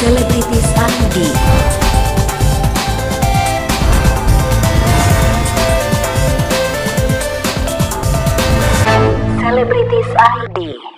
Selebritis ID. Selebritis ID.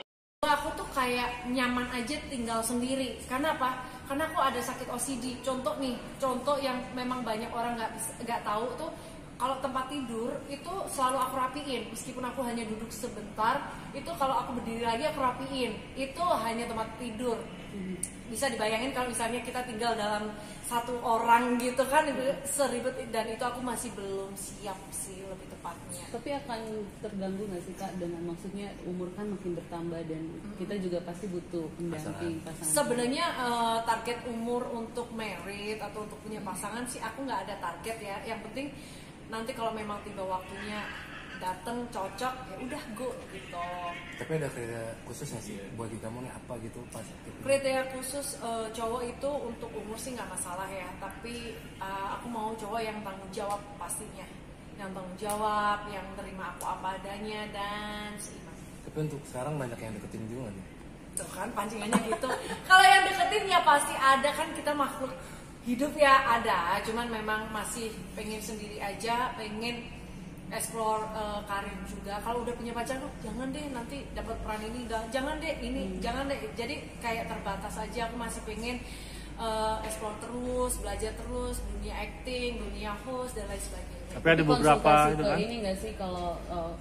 Aku tuh kayak nyaman aja tinggal sendiri. Karena apa? Karena aku ada sakit OCD. Contoh yang memang banyak orang nggak tahu tuh, kalau tempat tidur itu selalu aku rapiin. Meskipun aku hanya duduk sebentar, itu kalau aku berdiri lagi aku rapiin. Itu hanya tempat tidur. Bisa dibayangin kalau misalnya kita tinggal dalam satu orang gitu kan, seribet, dan itu aku masih belum siap sih lebih tepatnya. Tapi akan terganggu nggak sih Kak, dengan maksudnya umur kan makin bertambah dan kita juga pasti butuh pendamping pasangan. Sebenarnya target umur untuk married atau untuk punya pasangan sih aku nggak ada target ya. Yang penting nanti kalau memang tiba waktunya dateng cocok, ya udah go gitu. Tapi ada kriteria khusus nggak sih buat kamu nih, apa gitu pas? Kriteria khusus cowok itu untuk umur sih nggak masalah ya. Tapi aku mau cowok yang tanggung jawab pastinya, yang tanggung jawab, yang terima aku apa adanya dan seiman. Tapi untuk sekarang banyak yang deketin juga nih. Tuh kan pancingannya gitu. Kalau yang deketin ya pasti ada, kan kita makhluk hidup ya ada. Cuman memang masih pengen sendiri aja, pengen explore karir juga. Kalau udah punya pacar, jangan deh nanti dapat peran ini, jangan deh ini, jangan deh. Jadi kayak terbatas aja. Aku masih pengen explore terus, belajar terus dunia acting, dunia host dan lain sebagainya. Tapi ada beberapa itu kan. Ini nggak sih kalau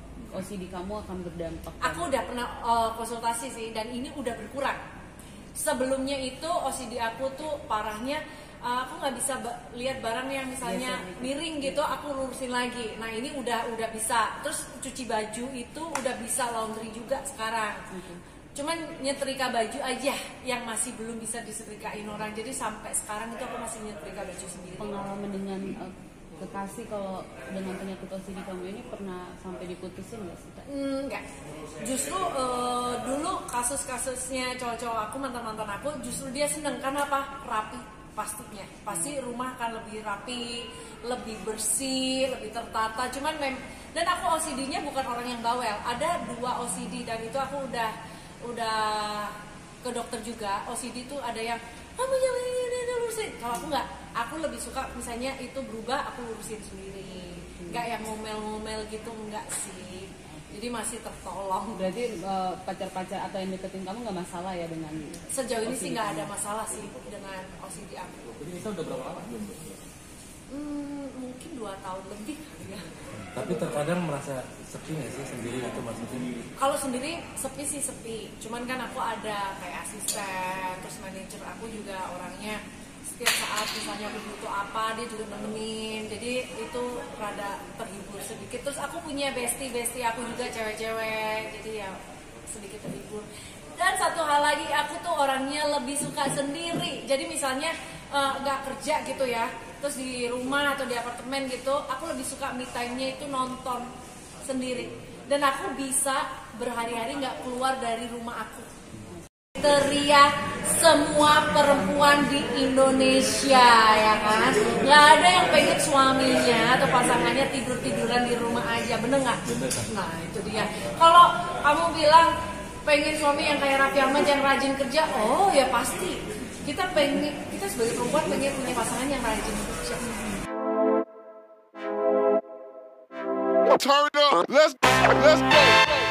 OCD kamu akan berdampak? Aku udah pernah konsultasi sih, dan ini udah berkurang. Sebelumnya itu OCD aku tuh parahnya, aku nggak bisa lihat barang yang misalnya miring gitu, aku lurusin lagi. Nah ini udah bisa. Terus cuci baju itu udah bisa laundry juga sekarang. Cuman nyetrika baju aja yang masih belum bisa disetrikain orang. Jadi sampai sekarang itu aku masih nyetrika baju sendiri. Pengalaman dengan kekasih kalau dengan penyakit OCD kamu ini pernah sampai diputusin nggak sih Kak? Enggak. Justru dulu kasus-kasusnya cowok-cowok aku, mantan-mantan aku, justru dia seneng. Karena apa? Rapi. Pastinya pasti rumah akan lebih rapi, lebih bersih, lebih tertata. Cuman dan aku OCD-nya bukan orang yang bawel. Ada 2 OCD dan itu aku udah ke dokter juga. OCD itu ada yang kamu jangan ini lurusin. Kalau aku nggak, aku lebih suka misalnya itu berubah, aku lurusin sendiri. Nggak yang ngomel-ngomel gitu, enggak sih. Jadi masih tertolong. Berarti pacar-pacar atau yang deketin kamu nggak masalah ya dengan sejauh ini OCD sih nggak ada masalah sih dengan OCD aku. Jadi Nisa udah berapa lama? Mungkin 2 tahun lebih kali ya. Tapi terkadang merasa sepi nggak sih sendiri itu maksudnya? Kalau sendiri sepi sih sepi. Cuman kan aku ada kayak asisten, terus manajer aku juga orangnya setiap saat misalnya aku butuh apa dia juga nemenin. Jadi itu rada terhibur sedikit. Terus aku punya bestie aku juga cewek-cewek. Jadi ya sedikit terhibur. Dan satu hal lagi, aku tuh orangnya lebih suka sendiri. Jadi misalnya nggak kerja gitu ya, terus di rumah atau di apartemen gitu, aku lebih suka me time-nya itu nonton sendiri. Dan aku bisa berhari-hari nggak keluar dari rumah aku. Teriak semua perempuan di Indonesia ya kan, nggak ada yang pengen suaminya atau pasangannya tiduran di rumah aja, bener nggak? Nah itu dia. Kalau kamu bilang pengen suami yang kayak Raffi Ahmad yang rajin kerja, oh ya pasti kita sebagai perempuan pengen punya pasangan yang rajin kerja. Turn up, let's go.